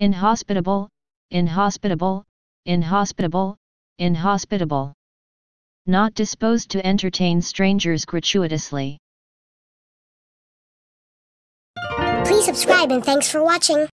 inhospitable, inhospitable, inhospitable, inhospitable. Not disposed to entertain strangers gratuitously. Please subscribe and thanks for watching.